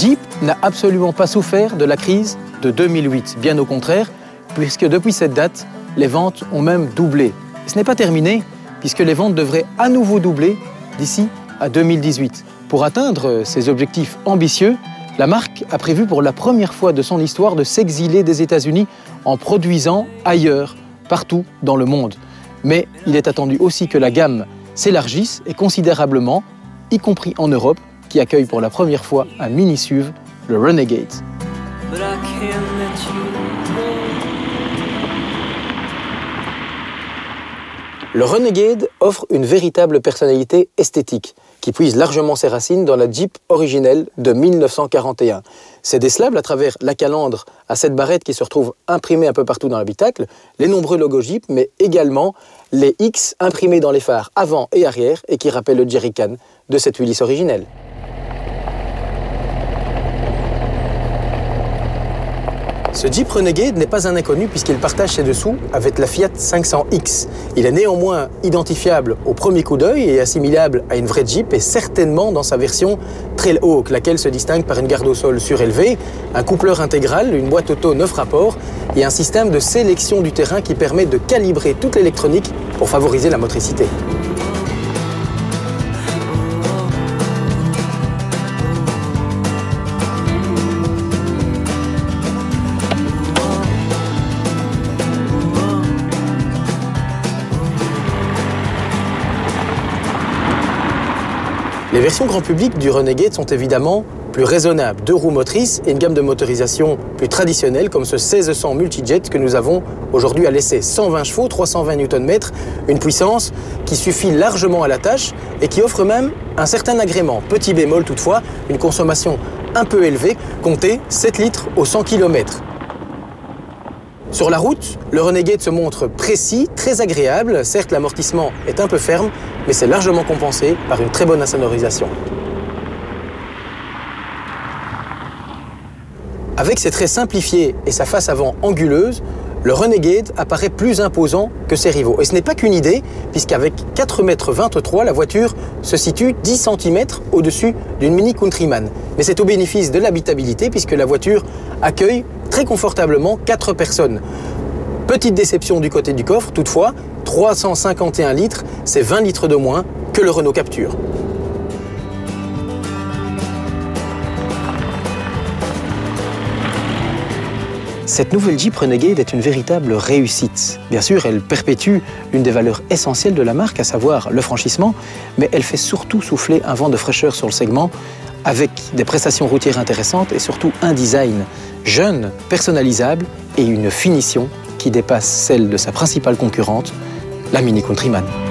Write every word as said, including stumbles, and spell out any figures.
Jeep n'a absolument pas souffert de la crise de deux mille huit, bien au contraire, puisque depuis cette date, les ventes ont même doublé. Et ce n'est pas terminé, puisque les ventes devraient à nouveau doubler d'ici à deux mille dix-huit. Pour atteindre ces objectifs ambitieux, la marque a prévu pour la première fois de son histoire de s'exiler des États-Unis en produisant ailleurs, partout dans le monde. Mais il est attendu aussi que la gamme s'élargisse et considérablement, y compris en Europe, qui accueille pour la première fois un mini S U V, le Renegade. Le Renegade offre une véritable personnalité esthétique qui puise largement ses racines dans la Jeep originelle de mille neuf cent quarante et un. C'est décelable à travers la calandre à cette barrette qui se retrouve imprimée un peu partout dans l'habitacle, les nombreux logos Jeep, mais également les X imprimés dans les phares avant et arrière et qui rappellent le jerrycan de cette Willys originelle. Ce Jeep Renegade n'est pas un inconnu puisqu'il partage ses dessous avec la Fiat cinq cents X. Il est néanmoins identifiable au premier coup d'œil et assimilable à une vraie Jeep et certainement dans sa version Trailhawk, laquelle se distingue par une garde au sol surélevée, un coupleur intégral, une boîte auto neuf rapports et un système de sélection du terrain qui permet de calibrer toute l'électronique pour favoriser la motricité. Les versions grand public du Renegade sont évidemment plus raisonnables, deux roues motrices et une gamme de motorisation plus traditionnelle comme ce seize cents Multijet que nous avons aujourd'hui à l'essai. cent vingt chevaux, trois cent vingt newton mètres, une puissance qui suffit largement à la tâche et qui offre même un certain agrément. Petit bémol toutefois, une consommation un peu élevée, comptez sept litres au cent kilomètres. Sur la route, le Renegade se montre précis, très agréable. Certes, l'amortissement est un peu ferme, mais c'est largement compensé par une très bonne insonorisation. Avec ses traits simplifiés et sa face avant anguleuse, le Renegade apparaît plus imposant que ses rivaux. Et ce n'est pas qu'une idée, puisqu'avec quatre mètres vingt-trois, la voiture se situe dix centimètres au-dessus d'une Mini Countryman. Mais c'est au bénéfice de l'habitabilité, puisque la voiture accueille très confortablement quatre personnes. Petite déception du côté du coffre, toutefois, trois cent cinquante et un litres, c'est vingt litres de moins que le Renault Captur. Cette nouvelle Jeep Renegade est une véritable réussite. Bien sûr, elle perpétue une des valeurs essentielles de la marque, à savoir le franchissement, mais elle fait surtout souffler un vent de fraîcheur sur le segment avec des prestations routières intéressantes et surtout un design jeune, personnalisable et une finition qui dépasse celle de sa principale concurrente, la Mini Countryman.